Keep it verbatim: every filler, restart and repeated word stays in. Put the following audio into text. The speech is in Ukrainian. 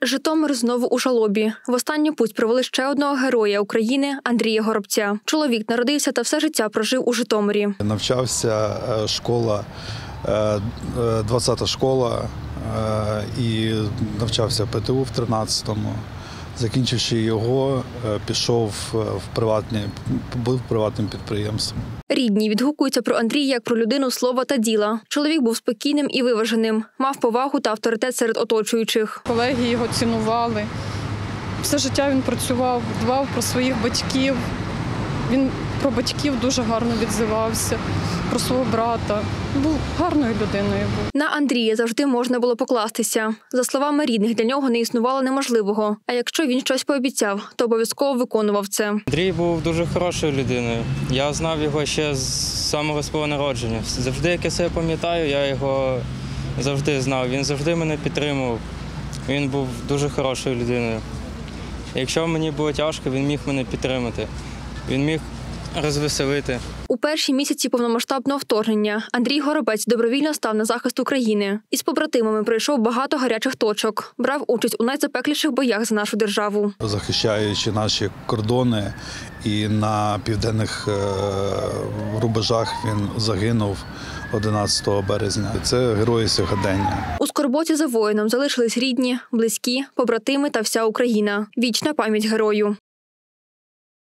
Житомир знову у жалобі. В останню путь провели ще одного героя України – Андрія Горобця. Чоловік народився та все життя прожив у Житомирі. Навчався школа, двадцята школа і навчався ПТУ в тринадцятому. Закінчивши його, пішов в приватні, був приватним підприємством. Рідні відгукуються про Андрія як про людину слова та діла. Чоловік був спокійним і виваженим, мав повагу та авторитет серед оточуючих. Колеги його цінували. Все життя він працював, дбав про своїх батьків. Він про батьків дуже гарно відзивався, про свого брата. Був гарною людиною. На Андрія завжди можна було покластися. За словами рідних, для нього не існувало неможливого. А якщо він щось пообіцяв, то обов'язково виконував це. Андрій був дуже хорошою людиною. Я знав його ще з самого свого народження. Завжди, як я себе пам'ятаю, я його завжди знав. Він завжди мене підтримував. Він був дуже хорошою людиною. Якщо мені було тяжко, він міг мене підтримати. Він міг розвеселити. У перші місяці повномасштабного вторгнення Андрій Горобець добровільно став на захист України. Із побратимами пройшов багато гарячих точок. Брав участь у найзапекліших боях за нашу державу. Захищаючи наші кордони і на південних рубежах він загинув одинадцятого березня. Це герої сьогодення. У скорботі за воїном залишились рідні, близькі, побратими та вся Україна. Вічна пам'ять герою.